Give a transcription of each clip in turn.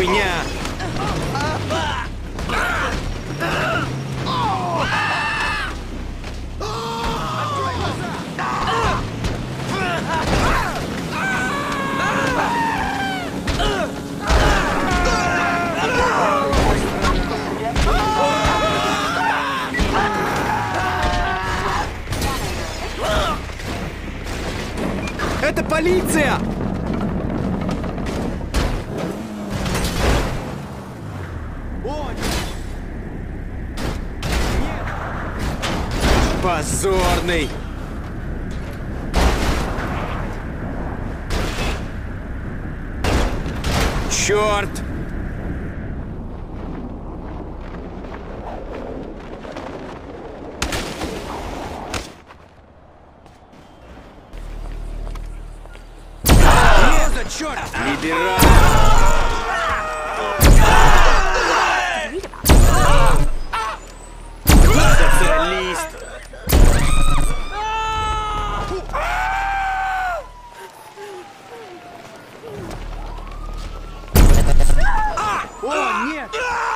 хуйня! Это полиция! Позорный! Черт! Черт! Либерал! Социалист! О, нет!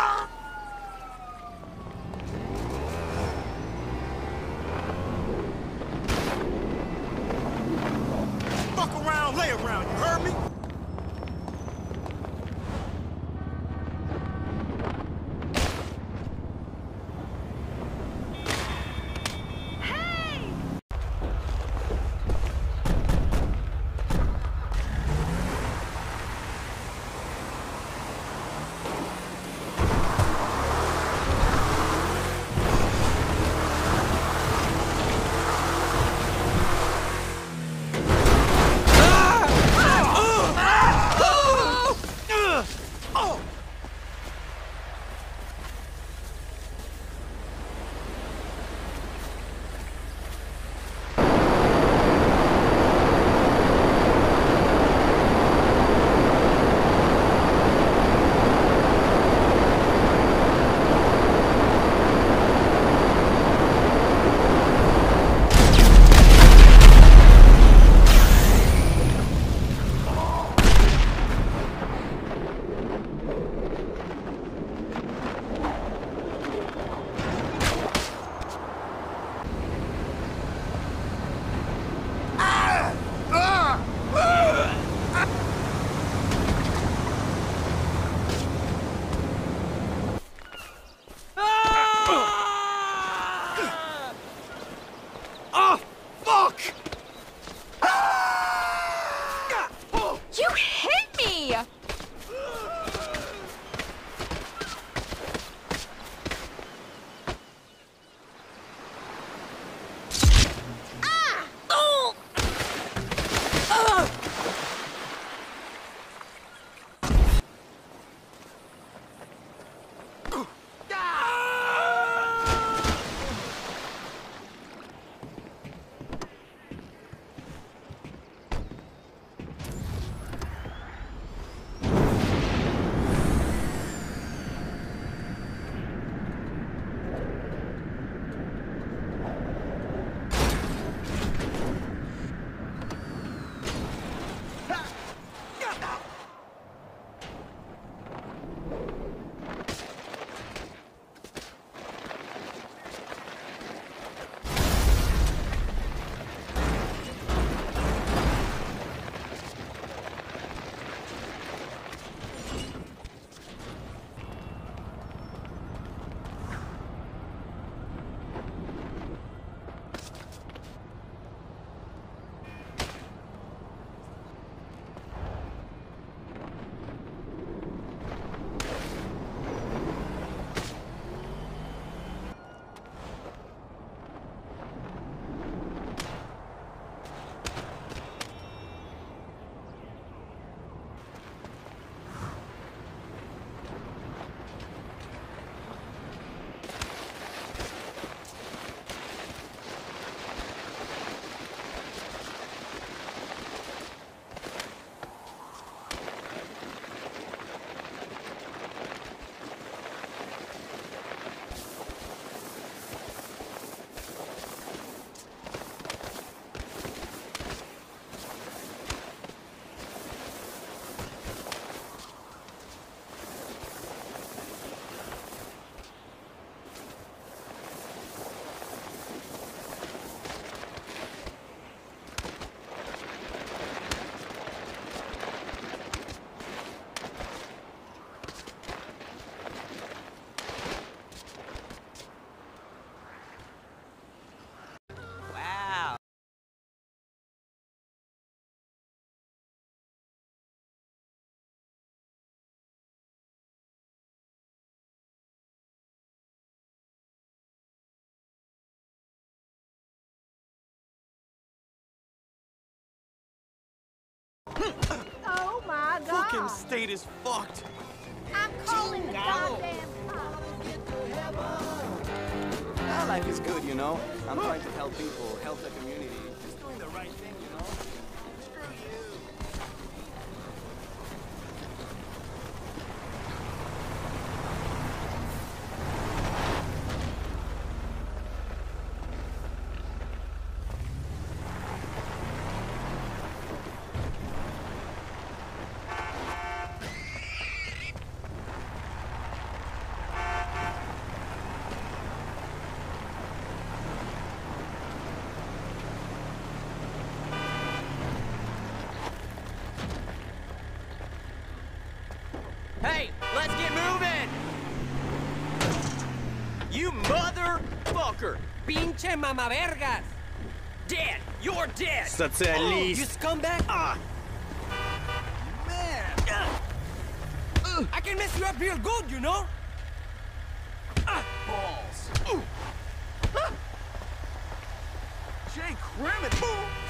Fuck around, lay around, you heard me? Oh, fuck! You hit me! fucking state is fucked. I'm calling the goddamn cops. Life is good, you know. I'm trying to help people, help the community. Just doing the right thing, you know. Screw you. Hey, let's get moving! You motherfucker! Pinche mamavergas! Dead! You're dead! You Социалист! scumbag! Man! I can mess you up real good, you know? Balls. Jay Crimin.